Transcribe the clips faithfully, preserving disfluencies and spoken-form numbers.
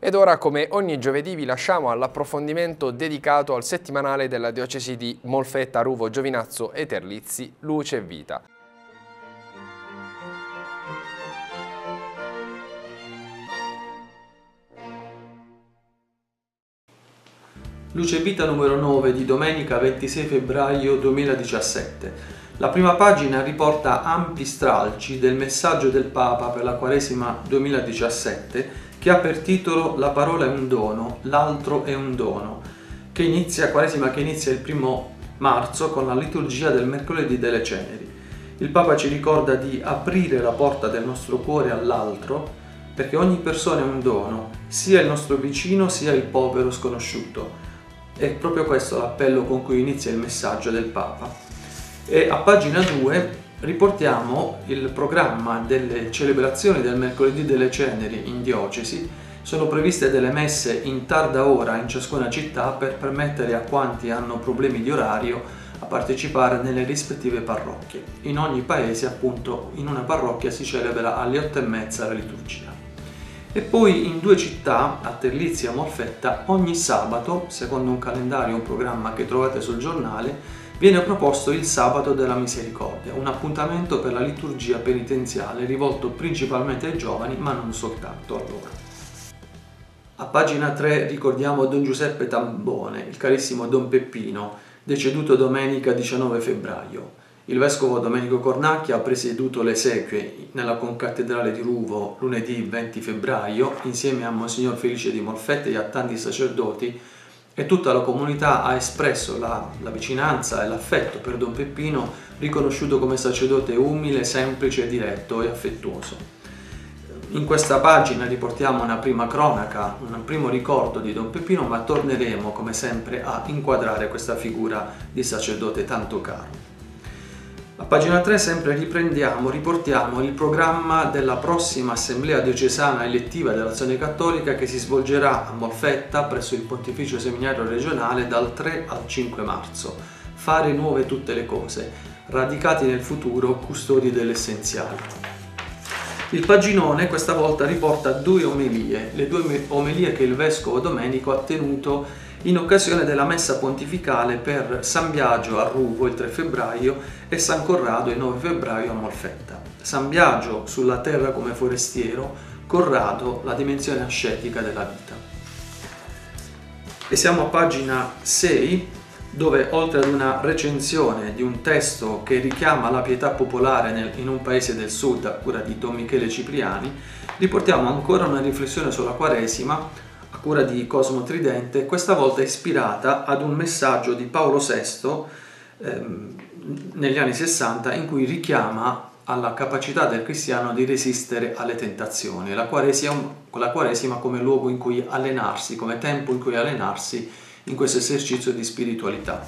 Ed ora, come ogni giovedì, vi lasciamo all'approfondimento dedicato al settimanale della diocesi di Molfetta, Ruvo, Giovinazzo e Terlizzi, Luce e Vita. Luce e Vita numero nove di domenica ventisei febbraio duemiladiciassette. La prima pagina riporta ampi stralci del messaggio del Papa per la Quaresima duemiladiciassette, che ha per titolo La parola è un dono, l'altro è un dono, che inizia, Quaresima che inizia il primo marzo con la liturgia del mercoledì delle ceneri. Il Papa ci ricorda di aprire la porta del nostro cuore all'altro, perché ogni persona è un dono, sia il nostro vicino sia il povero sconosciuto. È proprio questo l'appello con cui inizia il messaggio del Papa. E a pagina due riportiamo il programma delle celebrazioni del mercoledì delle ceneri in diocesi. Sono previste delle messe in tarda ora in ciascuna città per permettere a quanti hanno problemi di orario a partecipare nelle rispettive parrocchie. In ogni paese, appunto, in una parrocchia si celebra alle otto e mezza la liturgia. E poi in due città, a Terlizzi e a Molfetta, ogni sabato, secondo un calendario, un programma che trovate sul giornale, viene proposto il Sabato della Misericordia, un appuntamento per la liturgia penitenziale rivolto principalmente ai giovani, ma non soltanto a loro. A pagina tre ricordiamo Don Giuseppe Tambone, il carissimo Don Peppino, deceduto domenica diciannove febbraio. Il vescovo Domenico Cornacchia ha presieduto le esequie nella concattedrale di Ruvo lunedì venti febbraio insieme a Monsignor Felice di Molfetta e a tanti sacerdoti, e tutta la comunità ha espresso la, la vicinanza e l'affetto per Don Peppino, riconosciuto come sacerdote umile, semplice, diretto e affettuoso. In questa pagina riportiamo una prima cronaca, un primo ricordo di Don Peppino, ma torneremo come sempre a inquadrare questa figura di sacerdote tanto caro. A pagina tre sempre riprendiamo, riportiamo il programma della prossima Assemblea Diocesana Elettiva dell'Azione Cattolica che si svolgerà a Molfetta presso il Pontificio Seminario Regionale dal tre al cinque marzo. Fare nuove tutte le cose, radicati nel futuro, custodi dell'essenziale. Il paginone questa volta riporta due omelie, le due omelie che il Vescovo Domenico ha tenuto in occasione della messa pontificale per San Biagio a Ruvo il tre febbraio e San Corrado il nove febbraio a Molfetta. San Biagio sulla terra come forestiero, Corrado la dimensione ascetica della vita. E siamo a pagina sei, dove oltre ad una recensione di un testo che richiama la pietà popolare nel, in un paese del sud a cura di Don Michele Cipriani, riportiamo ancora una riflessione sulla Quaresima a cura di Cosmo Tridente, questa volta ispirata ad un messaggio di Paolo sesto ehm, negli anni sessanta, in cui richiama alla capacità del cristiano di resistere alle tentazioni. La Quaresima, la Quaresima come luogo in cui allenarsi, come tempo in cui allenarsi in questo esercizio di spiritualità.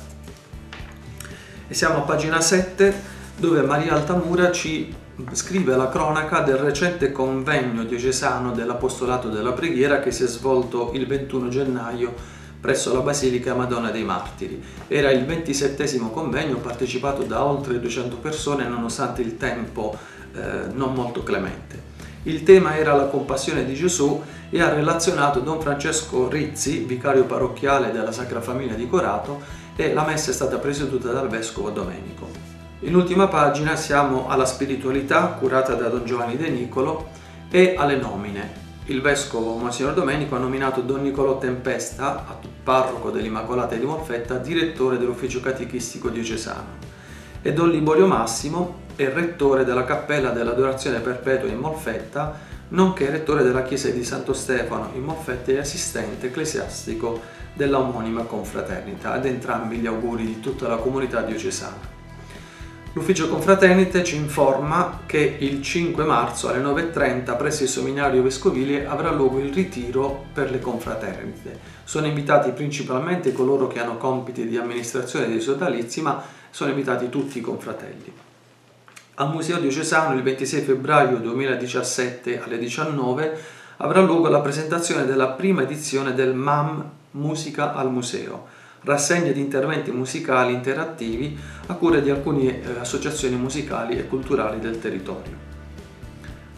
E siamo a pagina sette, dove Maria Altamura ci scrive la cronaca del recente convegno diocesano dell'Apostolato della Preghiera che si è svolto il ventuno gennaio presso la Basilica Madonna dei Martiri. Era il ventisettesimo convegno partecipato da oltre duecento persone nonostante il tempo eh, non molto clemente. Il tema era la compassione di Gesù e ha relazionato Don Francesco Rizzi, vicario parrocchiale della Sacra Famiglia di Corato, e la messa è stata presieduta dal Vescovo Domenico. In ultima pagina siamo alla spiritualità curata da Don Giovanni De Nicolo e alle nomine. Il Vescovo Monsignor Domenico ha nominato Don Nicolò Tempesta, parroco dell'Immacolata di Molfetta, direttore dell'ufficio catechistico diocesano, e Don Liborio Massimo è rettore della Cappella dell'Adorazione Perpetua in Molfetta, nonché rettore della Chiesa di Santo Stefano in Molfetta e assistente ecclesiastico della omonima confraternita. Ad entrambi gli auguri di tutta la comunità diocesana. L'ufficio confraternite ci informa che il cinque marzo alle nove e trenta presso il seminario vescovile avrà luogo il ritiro per le confraternite. Sono invitati principalmente coloro che hanno compiti di amministrazione dei sodalizi, ma sono invitati tutti i confratelli. Al Museo Diocesano il ventisei febbraio duemiladiciassette alle diciannove avrà luogo la presentazione della prima edizione del M A M Musica al Museo, rassegna di interventi musicali interattivi a cura di alcune eh, associazioni musicali e culturali del territorio.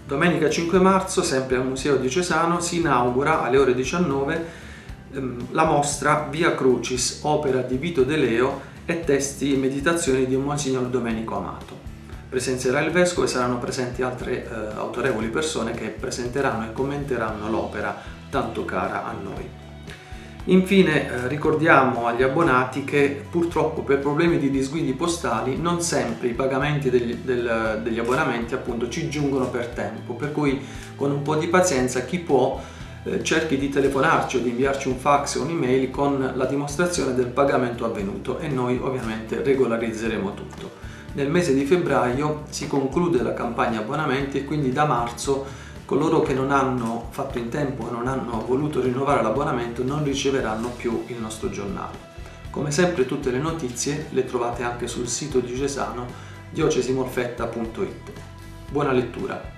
Domenica cinque marzo, sempre al Museo Diocesano, si inaugura alle ore diciannove ehm, la mostra Via Crucis, opera di Vito De Leo e testi e meditazioni di Monsignor Domenico Amato. Presenzierà il Vescovo e saranno presenti altre eh, autorevoli persone che presenteranno e commenteranno l'opera tanto cara a noi. Infine eh, ricordiamo agli abbonati che purtroppo per problemi di disguidi postali non sempre i pagamenti degli, del, degli abbonamenti appunto ci giungono per tempo, per cui con un po' di pazienza chi può eh, cerchi di telefonarci o di inviarci un fax o un'email con la dimostrazione del pagamento avvenuto e noi ovviamente regolarizzeremo tutto. Nel mese di febbraio si conclude la campagna abbonamenti e quindi da marzo coloro che non hanno fatto in tempo e non hanno voluto rinnovare l'abbonamento non riceveranno più il nostro giornale. Come sempre tutte le notizie le trovate anche sul sito diocesano diocesi molfetta punto it. Buona lettura!